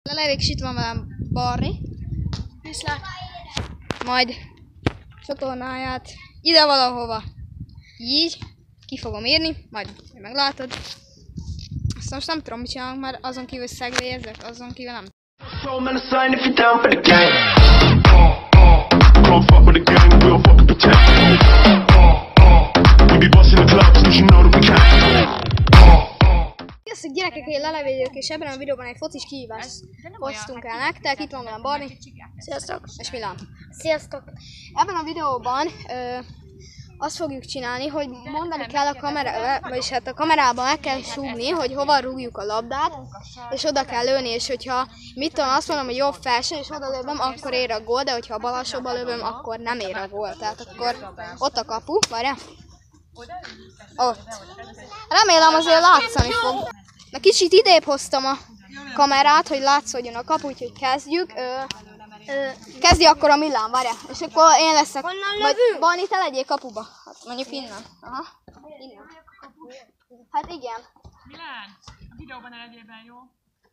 Lelevik, és itt van velem Barni. Viszlát. Majd csatornáját ide valahova. Így. Ki fogom írni, majd meglátod. Azt most nem tudom, mit csinálunk, mert azon kívül szegvélyezek, azon kívül nem. Sziasztok gyerekek, én Lelevé vagyok, és ebben a videóban egy focis kihívást hoztunk el nektek. Itt van velem Barni. Sziasztok! És Milán. Sziasztok! Ebben a videóban azt fogjuk csinálni, hogy mondani kell a kamerába, vagyis hát a kamerában meg kell súgni, hogy hova rúgjuk a labdát, és oda kell lőni, és hogyha mit tudom, azt mondom, hogy jobb felső, és oda lövöm, akkor ér a gól, de hogyha bal alsóba lövöm, akkor nem ér a gól. Tehát akkor ott a kapu, várjál? Ott. Remélem azért látszani fog. Na kicsit idébb hoztam a kamerát, hogy látszódjon a kapu, úgyhogy kezdjük. Kezdj akkor a Milán, várjál. És akkor én leszek. Majd Barni, te legyél kapuba. Hát mondjuk innen. Aha. Innen. Hát igen. Milán, a videóban ne legyél benne, jó?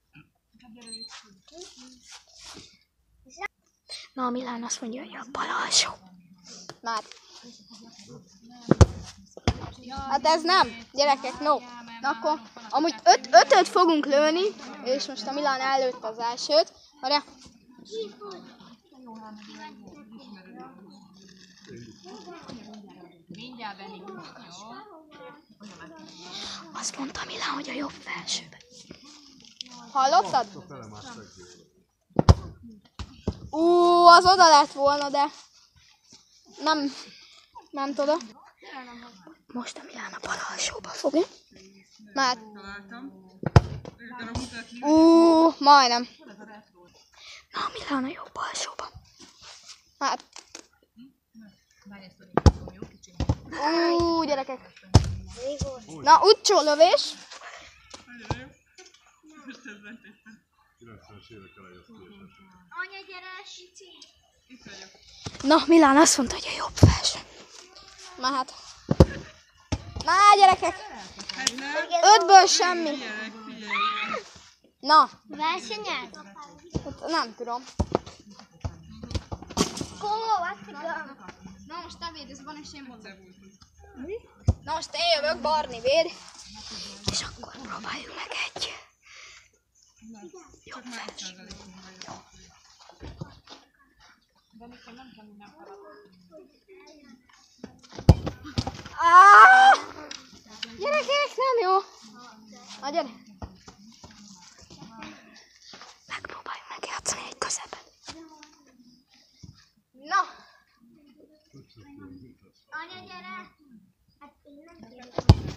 Na, a Milán azt mondja, hogy a bal alsó. Már. Hát ez nem, gyerekek, no. Na akkor amúgy ötöt fogunk lőni, és most a Milán előtt az elsőt. Várjál. Mindjárt benni, jó? Azt mondta Milán, hogy a jobb felsőbe. Hallottad? Az oda lett volna, de nem tudom. Most a Milán a bal alsóba fogja. Már. Majdnem. Na, a Milán a jobb alsóba. Hát. Gyerekek. Na, utcsó lövés. Anya, gyere, na, Milán azt mondta, hogy a jobb felső. Na hát. Na, gyerekek. 5-ből semmi. Na. Versenyed? Hát nem tudom. Na most te véd, ez van és én mondom. Na most én jövök, Barni véd. És akkor próbáljuk meg egy jobb felső. Gyerekek, nem jó. Na gyere. Megpróbáljuk megjátszani egy közepet. Na. Anya, gyere! Hát én nem kérem.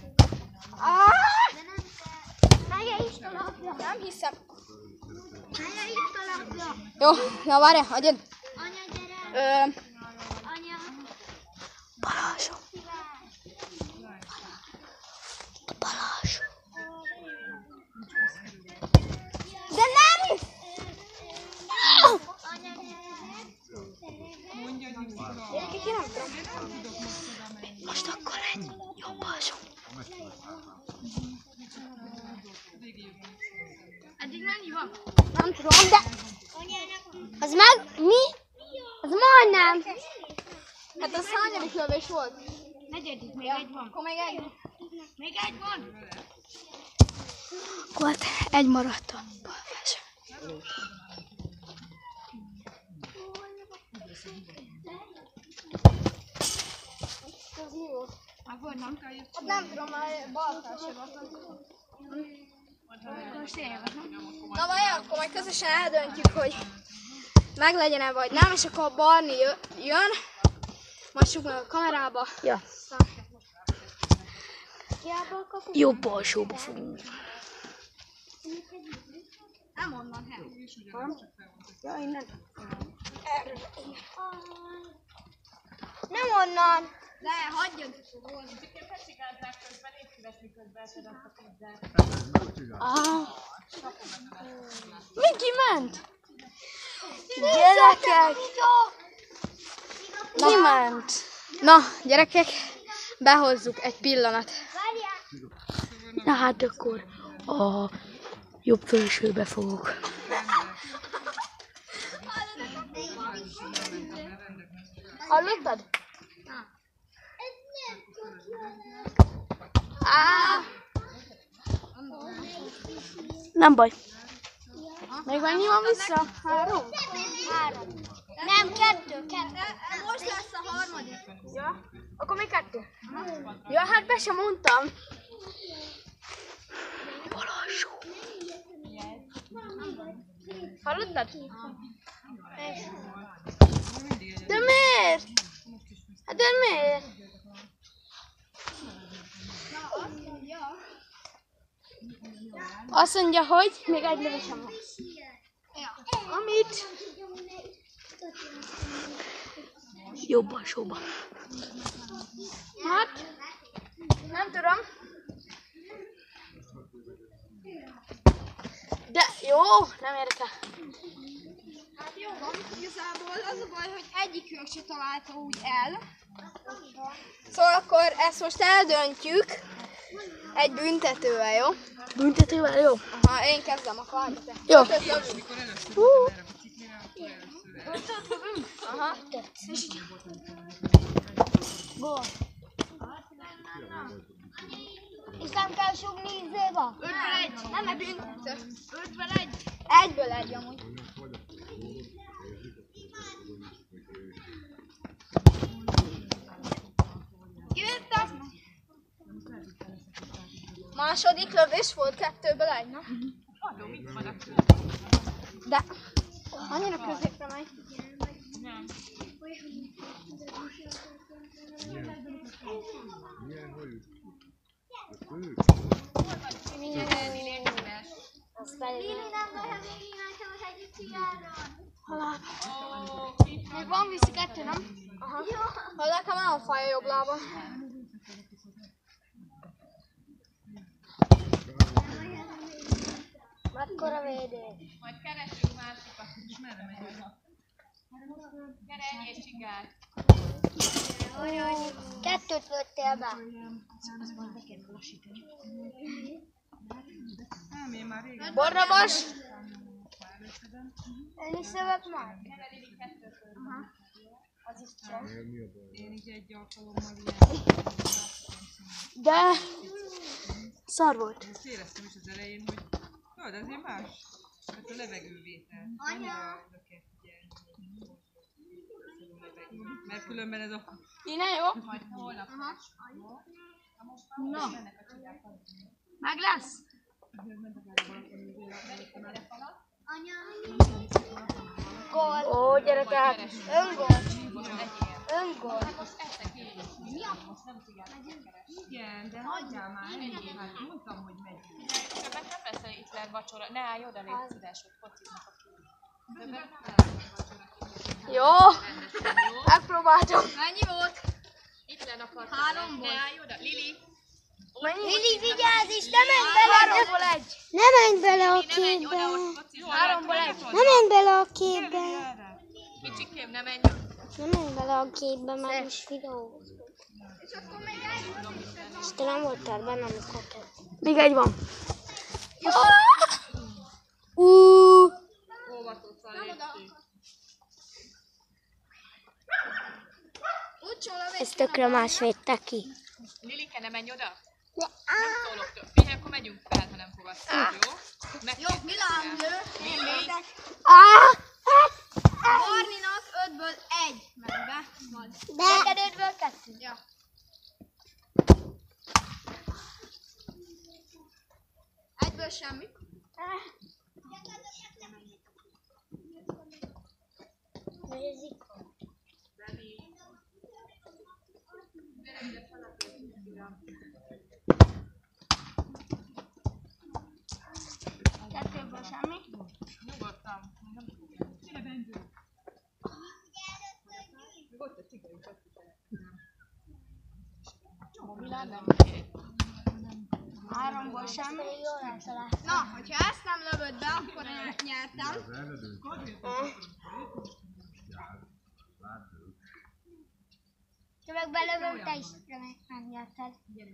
Megye is a labda. Nem hiszem. Megye is a labda. Jó, na várjál, adjad. Anya, gyere! Anya! Bal alsó. Bal alsó. De nem! Anya, gyere! Gyerekek, én nem tudom. Most akkor egy jobb alsó. Eddig mennyi van? Nem tudom, de... Az meg mi? Az majdnem. Hát az hányadik lövés volt? Negyedik, még egy van. Akkor még egy. Még egy van? Akkor egy maradt a bal felső. Ez mi volt? Akkor nem kell jössz. Hát nem tudom, már bal felső volt. Na várjál, akkor majd közösen eldöntjük, hogy meglegyen-e vagy nem, és akkor a Barni jön, majd súgnak a kamerába. Ja. Jobb alsóba fogunk. Nem onnan, ja, innen. Nem onnan. De hagyjad. Miki ment? Gyerekek! Kiment. Na, gyerekek, behozzuk egy pillanat. Na hát akkor a jobb felsőbe fogok. Hallottad? Nem baj. Még mennyi van vissza? 3? Nem, 2. Most lesz a harmadik. Ja? Akkor még 2? Ja, hát be sem mondtam. Balazsó. Hallottad? De miért? Hát de miért? Azt mondja, hogy még egy lövésem van. Amit? Jobban sóba. Hát, nem tudom. De jó, nem érdekel. Hát jó van, igazából az a baj, hogy egyikünk se találta úgy el. Szóval akkor ezt most eldöntjük egy büntetővel, jó? Büntetővel jó? Aha, én kezdem a kardot. Jó. Aha. Gól. És nem kell sugni izéba? 5-1. Nem, büntető. 5-1. 1-ből 1 amúgy. Kivettem. Második lövés volt 2-ből 1, na? De annyira középre megy. Még van vissza 2, nem? Aha. Ha nekem nem fáj a jobb lábam. Mekkora védés? Majd keresünk másikat. Kerenj és csigát. 2-t lőttél be. Borrabas. Én is szövök már. Az is csak. Én így egy alkalommal De szar volt. ezt éreztem is az elején, hogy tudod, azért más. Hát a levegővétel. Annyira oda kell figyelni. Mert különben ez a... Innen jó? Majd holnap. No. Meg lesz? Gól. Ó, gyerekek. Öngól. Öngól. Igen, de hagyjál már ennyi. Hát mondtam, hogy megy. Többet nem lesz itt lehet vacsora. Ne állj oda, légy szíves, hogy fociznak a kívül. Jó. Megpróbáltam. Mennyi volt? Itt lenne a parton. 3 volt. Ne állj oda, Lili. Lili, vigyázz is, ne menj bele! 3-ból 1. Ne menj bele a Ne menj oda, képbe. ott fociz. 3-ból 1. Ne menj bele a képbe. Kicsikém, ne menj. Ne menj bele a képbe, mert most videózunk. És te nem voltál benne, amikor kezdtem. Még egy van. Ezt tökre más védte ki. Lilike, ne menj oda. Nem szólok több. Figyelj, akkor megyünk fel, ha nem fogadsz. Jó? Jó, Milán lő. Lili. Barninak 5-ből 1 ment be. Neked 5-ből 2. Ja. Egyből semmi. Kettőből semmi. Nyugodtan. Csinálj benző. Milán nem kér. 3-ból semmi. Na, hogyha ezt nem lövöd be, akkor én nyertem. Ha meg belövöm, te is megnyerted.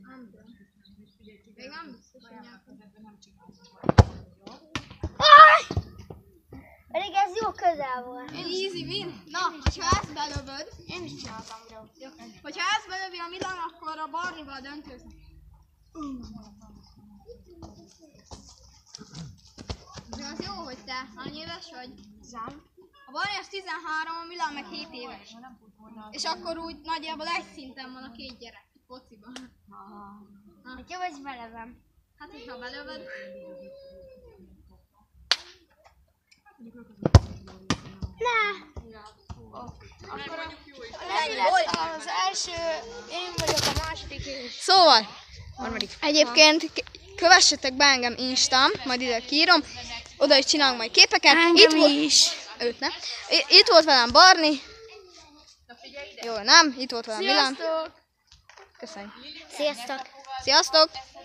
Még nem biztos, hogy nyertem. Pedig ez jó közel volt. Easy win. Na, hogyha ezt belövöd, Én is csináltam videót. hogyha ezt belövi a Milán, akkor a Barnival döntőznek. De az jó, hogy te annyi éves vagy? A Barni az 13, a Milán meg 7 éves. És akkor úgy nagyjából egy szinten van a két gyerek fociban. Hát jó, hogy belevem. Hát, hogyha belövöd. Az első, én vagyok a második is. Szóval, egyébként kövessetek be engem Instán, majd ide kiírom, oda is csinálunk majd képeket. Itt is. Őt nem. Itt volt velem Barni. Jó, nem? Itt volt velem Milán. Sziasztok! Köszönjük. Sziasztok! Sziasztok!